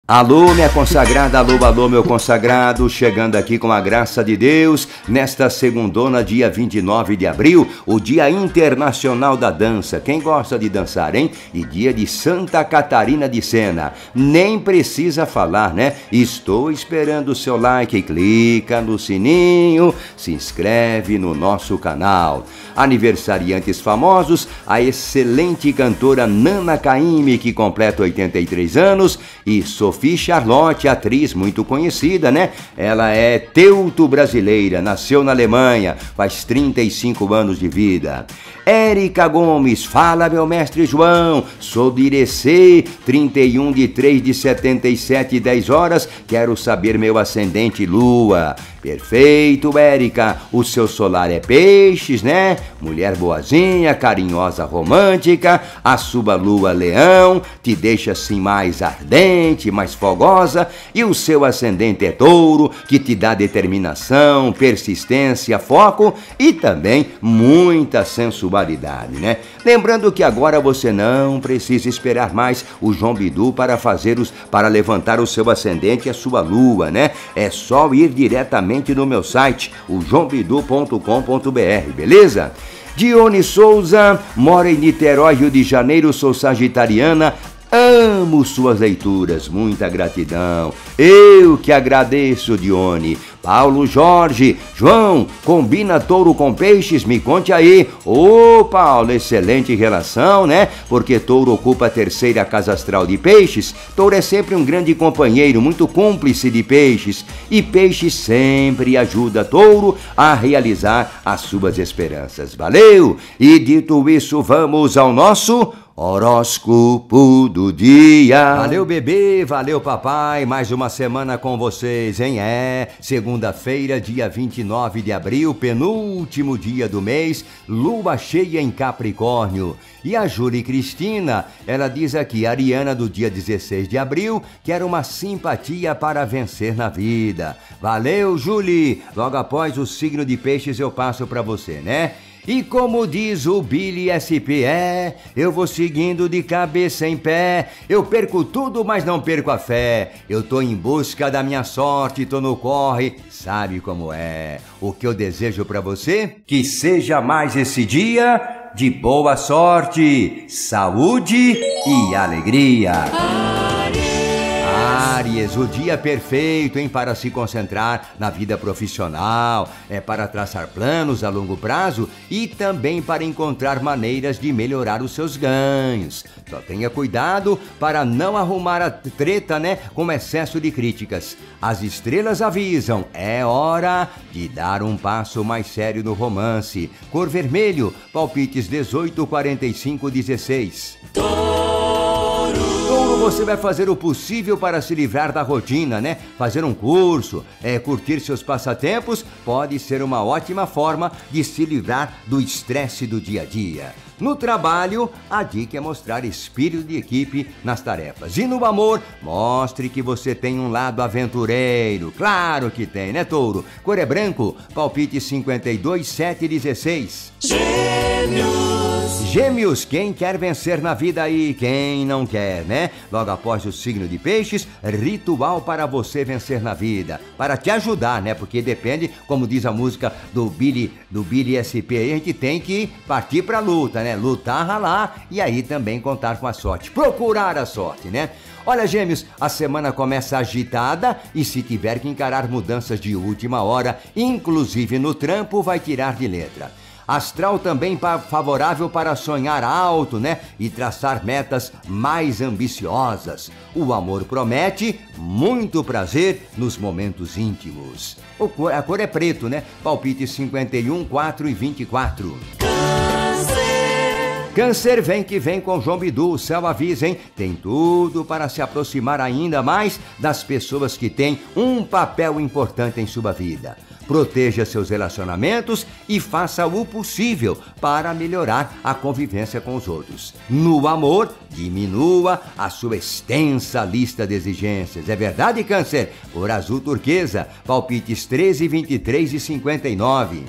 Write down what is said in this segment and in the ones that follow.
Alô, minha consagrada, alô, alô, meu consagrado, chegando aqui com a graça de Deus, nesta segundona, dia 29 de abril, o Dia Internacional da Dança. Quem gosta de dançar, hein? E dia de Santa Catarina de Sena. Nem precisa falar, né? Estou esperando o seu like, clica no sininho, se inscreve no nosso canal. Aniversariantes famosos, a excelente cantora Nana Caymmi, que completa 83 anos, e Sophie Charlotte, atriz muito conhecida, né? Ela é teuto-brasileira, nasceu na Alemanha, faz 35 anos de vida. Érica Gomes, fala meu mestre João, sou de Irecê, 31 de 3 de 77, 10 horas, quero saber meu ascendente lua. Perfeito, Érica, o seu solar é peixes, né? Mulher boazinha, carinhosa, romântica, a sua lua leão, te deixa assim mais ardente, mais fogosa, e o seu ascendente é touro, que te dá determinação, persistência, foco e também muita sensualidade, né? Lembrando que agora você não precisa esperar mais o João Bidu para levantar o seu ascendente e a sua lua, né? É só ir diretamente no meu site, o joãobidu.com.br, beleza? Dione Souza, mora em Niterói, Rio de Janeiro, sou sagitariana, amo suas leituras, muita gratidão. Eu que agradeço, Dione. Paulo Jorge, João, combina touro com peixes? Me conte aí. Ô, Paulo, excelente relação, né? Porque touro ocupa a terceira casa astral de peixes. Touro é sempre um grande companheiro, muito cúmplice de peixes. E peixe sempre ajuda touro a realizar as suas esperanças. Valeu? E dito isso, vamos ao nosso horóscopo do dia. Valeu, bebê, valeu, papai, mais uma semana com vocês, hein? Segunda-feira, dia 29 de abril, penúltimo dia do mês, lua cheia em Capricórnio. E a Júlia Cristina, ela diz aqui, Ariana do dia 16 de abril, quer uma simpatia para vencer na vida. Valeu, Júlia! Logo após o signo de peixes eu passo para você, né? E como diz o Billy SP, eu vou seguindo de cabeça em pé, eu perco tudo, mas não perco a fé, eu tô em busca da minha sorte, tô no corre, sabe como é? O que eu desejo pra você? Que seja mais esse dia de boa sorte, saúde e alegria. Áries, o dia perfeito, hein, para se concentrar na vida profissional, para traçar planos a longo prazo e também para encontrar maneiras de melhorar os seus ganhos. Só tenha cuidado para não arrumar a treta, né, com excesso de críticas. As estrelas avisam, é hora de dar um passo mais sério no romance. Cor vermelho, palpites 18, 45, 16. Você vai fazer o possível para se livrar da rotina, né? Fazer um curso, curtir seus passatempos, pode ser uma ótima forma de se livrar do estresse do dia a dia. No trabalho, a dica é mostrar espírito de equipe nas tarefas. E no amor, mostre que você tem um lado aventureiro. Claro que tem, né, touro? Cor é branco, palpite 52, 7, 16. Gêmeos, quem quer vencer na vida aí? Quem não quer, né? Logo após o signo de peixes, ritual para você vencer na vida. Para te ajudar, né? Porque depende, como diz a música do Billy SP, aí a gente tem que partir pra luta, né? Lutar, ralar e aí também contar com a sorte. Procurar a sorte, né? Olha, Gêmeos, a semana começa agitada e se tiver que encarar mudanças de última hora, inclusive no trampo, vai tirar de letra. Astral também favorável para sonhar alto, né? E traçar metas mais ambiciosas. O amor promete muito prazer nos momentos íntimos. A cor é preto, né? Palpite 51, 4 e 24. Câncer, vem que vem com João Bidu, o céu avisa, hein? Tem tudo para se aproximar ainda mais das pessoas que têm um papel importante em sua vida. Proteja seus relacionamentos e faça o possível para melhorar a convivência com os outros. No amor, diminua a sua extensa lista de exigências. É verdade, Câncer? Cor azul turquesa, palpites 13, 23 e 59.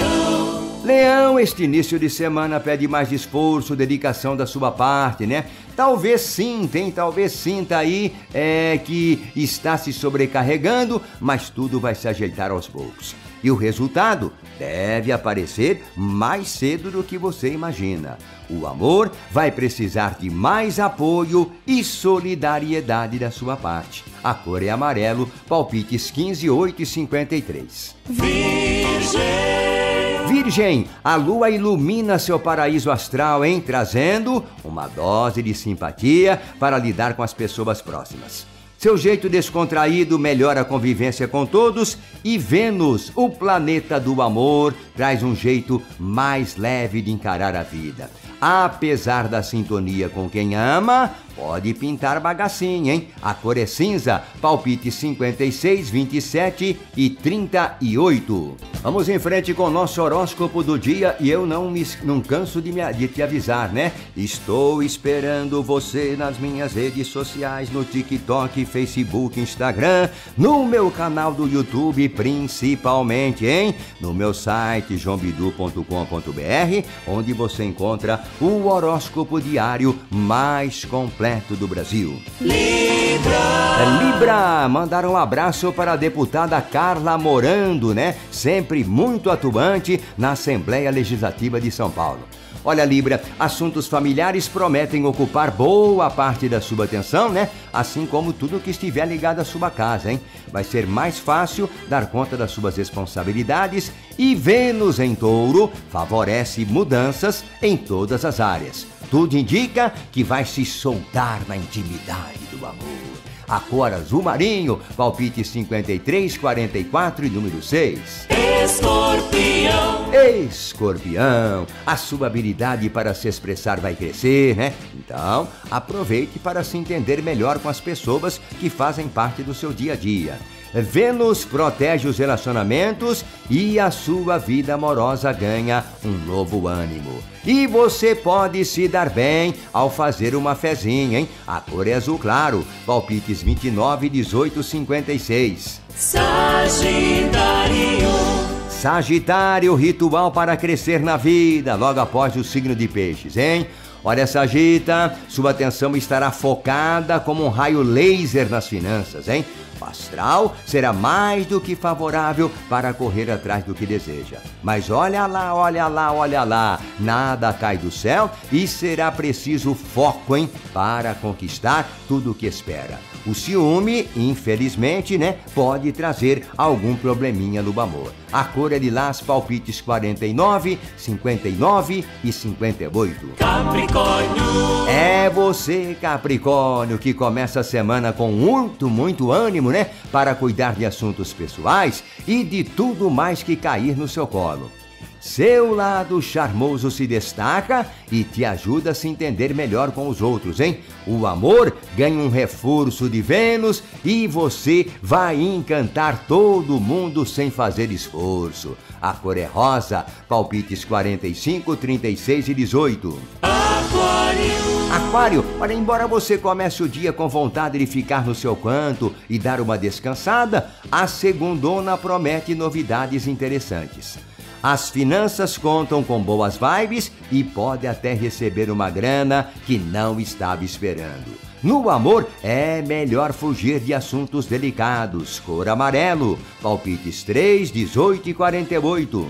Leão, este início de semana pede mais esforço, dedicação da sua parte, né? talvez sinta aí que está se sobrecarregando, mas tudo vai se ajeitar aos poucos. E o resultado deve aparecer mais cedo do que você imagina. O amor vai precisar de mais apoio e solidariedade da sua parte. A cor é amarelo, palpites 15, 8 e 53. Virgem, a lua ilumina seu paraíso astral, hein? Trazendo uma dose de simpatia para lidar com as pessoas próximas. Seu jeito descontraído melhora a convivência com todos e Vênus, o planeta do amor, traz um jeito mais leve de encarar a vida. Apesar da sintonia com quem ama, pode pintar bagacinha, hein? A cor é cinza, palpite 56, 27 e 38. Vamos em frente com o nosso horóscopo do dia e eu não canso de te avisar, né? Estou esperando você nas minhas redes sociais, no TikTok, Facebook, Instagram, no meu canal do YouTube principalmente, hein? No meu site joãobidu.com.br, onde você encontra o horóscopo diário mais completo do Brasil. Libra, mandaram um abraço para a deputada Carla Morando, né? Sempre muito atuante na Assembleia Legislativa de São Paulo. Olha, Libra, assuntos familiares prometem ocupar boa parte da sua atenção, né? Assim como tudo que estiver ligado à sua casa, hein? Vai ser mais fácil dar conta das suas responsabilidades e Vênus em Touro favorece mudanças em todas as áreas. Tudo indica que vai se soltar na intimidade do amor. A cor azul marinho, palpite 53, 44 e número 6. Escorpião, a sua habilidade para se expressar vai crescer, né? Então, aproveite para se entender melhor com as pessoas que fazem parte do seu dia a dia. Vênus protege os relacionamentos e a sua vida amorosa ganha um novo ânimo. E você pode se dar bem ao fazer uma fezinha, hein? A cor é azul claro, palpites 29, 18, 56. Sagitário, ritual para crescer na vida, logo após o signo de Peixes, hein? Olha, Sagita, sua atenção estará focada como um raio laser nas finanças, hein? O astral será mais do que favorável para correr atrás do que deseja. Mas olha lá, nada cai do céu e será preciso foco, hein? Para conquistar tudo o que espera. O ciúme, infelizmente, né? Pode trazer algum probleminha no amor. A cor é lilás, palpites 49, 59 e 58. Capricórnio! É você, Capricórnio, que começa a semana com muito ânimo, né? Para cuidar de assuntos pessoais e de tudo mais que cair no seu colo. Seu lado charmoso se destaca e te ajuda a se entender melhor com os outros, hein? O amor ganha um reforço de Vênus e você vai encantar todo mundo sem fazer esforço. A cor é rosa, palpites 45, 36 e 18. Aquário, olha, embora você comece o dia com vontade de ficar no seu canto e dar uma descansada, a segundona promete novidades interessantes. As finanças contam com boas vibes e pode até receber uma grana que não estava esperando. No amor, é melhor fugir de assuntos delicados. Cor amarelo, palpites 3, 18 e 48.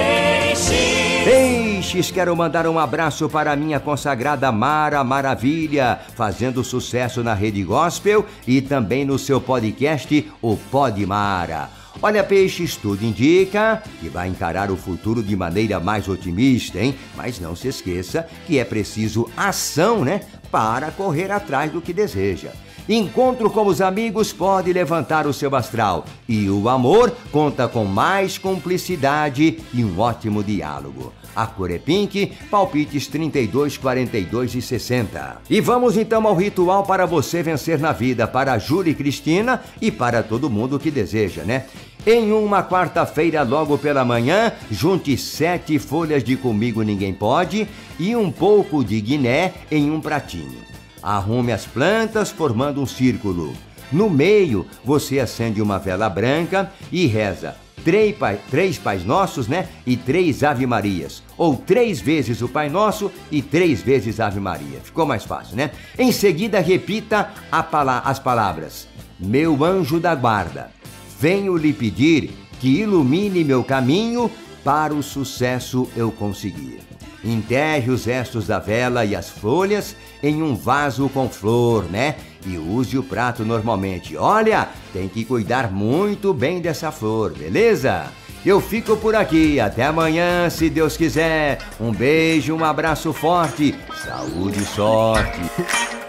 Peixes, quero mandar um abraço para a minha consagrada Mara Maravilha, fazendo sucesso na Rede Gospel e também no seu podcast, o Pod Mara. Olha, Peixes, tudo indica que vai encarar o futuro de maneira mais otimista, hein? Mas não se esqueça que é preciso ação, né? Para correr atrás do que deseja. Encontro com os amigos pode levantar o seu astral e o amor conta com mais cumplicidade e um ótimo diálogo. A cor é pink, palpites 32, 42 e 60. E vamos então ao ritual para você vencer na vida, para a Júlia e Cristina e para todo mundo que deseja, né? Em uma quarta-feira, logo pela manhã, junte 7 folhas de Comigo Ninguém Pode e um pouco de guiné em um pratinho. Arrume as plantas formando um círculo. No meio, você acende uma vela branca e reza: três Pais Nossos, né? E 3 Ave Marias. Ou 3 vezes o Pai Nosso e 3 vezes Ave Maria. Ficou mais fácil, né? Em seguida, repita as palavras: meu anjo da guarda, venho lhe pedir que ilumine meu caminho para o sucesso eu conseguir. Enterre os restos da vela e as folhas em um vaso com flor, né? E use o prato normalmente. Olha, tem que cuidar muito bem dessa flor, beleza? Eu fico por aqui. Até amanhã, se Deus quiser. Um beijo, um abraço forte. Saúde e sorte.